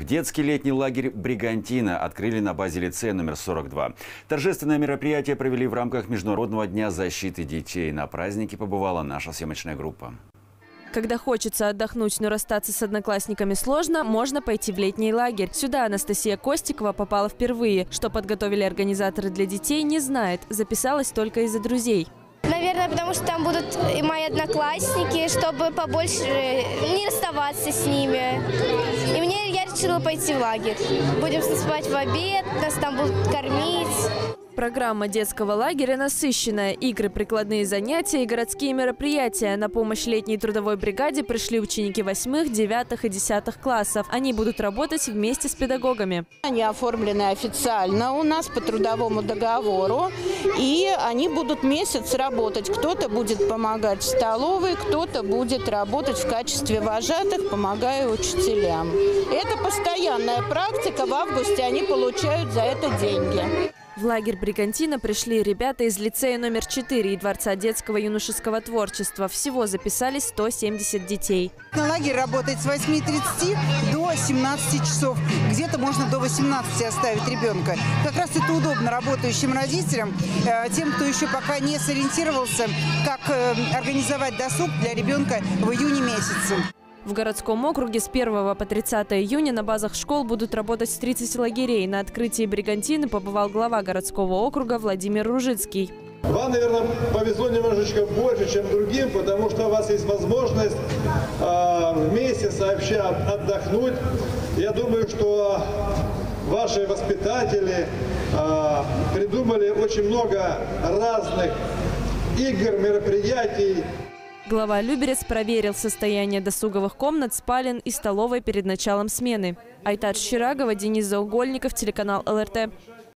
Детский летний лагерь «Бригантина» открыли на базе лицея номер 42. Торжественное мероприятие провели в рамках Международного дня защиты детей. На празднике побывала наша съемочная группа. Когда хочется отдохнуть, но расстаться с одноклассниками сложно, можно пойти в летний лагерь. Сюда Анастасия Костикова попала впервые. Что подготовили организаторы для детей, не знает. Записалась только из-за друзей. Наверное, потому что там будут и мои одноклассники, чтобы побольше не расставаться с ними. И я решила пойти в лагерь. Будем спать в обед, нас там будут кормить. Программа детского лагеря насыщенная. Игры, прикладные занятия и городские мероприятия. На помощь летней трудовой бригаде пришли ученики 8, 9 и 10 классов. Они будут работать вместе с педагогами. Они оформлены официально у нас по трудовому договору. И они будут месяц работать. Кто-то будет помогать в столовой, кто-то будет работать в качестве вожатых, помогая учителям. Это постоянная практика. В августе они получают за это деньги. В лагерь «Бригантина» пришли ребята из лицея номер 4 и Дворца детского юношеского творчества. Всего записались 170 детей. Лагерь работает с 8:30 до 17 часов. Где-то можно до 18 оставить ребенка. Как раз это удобно работающим родителям, тем, кто еще пока не сориентировался, как организовать досуг для ребенка в июне месяце. В городском округе с 1 по 30 июня на базах школ будут работать 30 лагерей. На открытии «Бригантины» побывал глава городского округа Владимир Ружицкий. Вам, наверное, повезло немножечко больше, чем другим, потому что у вас есть возможность вместе сообща отдохнуть. Я думаю, что ваши воспитатели придумали очень много разных игр, мероприятий. Глава Люберец проверил состояние досуговых комнат, спален и столовой перед началом смены. Айтат Ширагова, Денис Заугольников, телеканал ЛРТ.